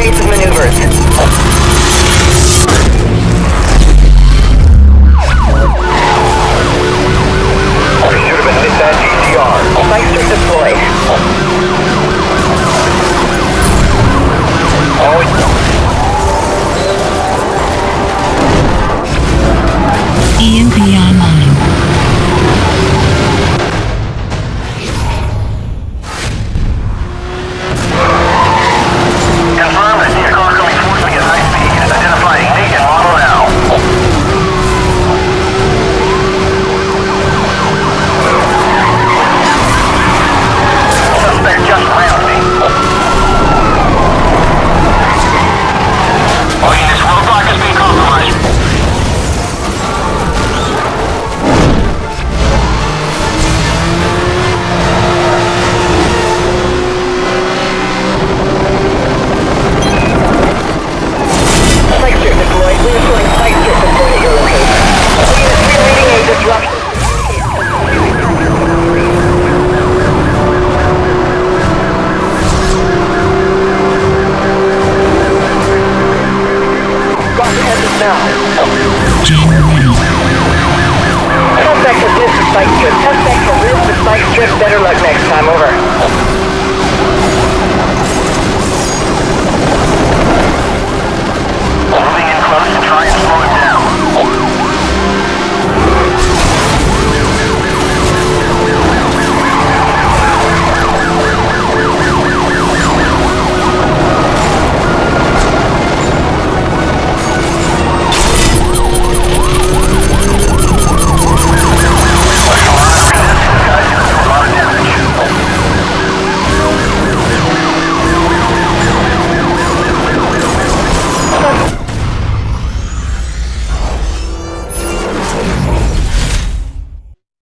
evasive maneuvers. Should have been hit that GCR. Spike strip deployed. EMP online. Confirm, I see a car coming towards me at high speed. Identifying make and model now. Suspect just rammed me. All units, roadblock is being compromised. Spike strip deployed. We're showing spike strip deployed at your location. Units, we're reading a disruption. Roger heads now. Jam ready. Suspect has missed the spike strip. Suspect has missed the spike strip. Better luck next time. Over.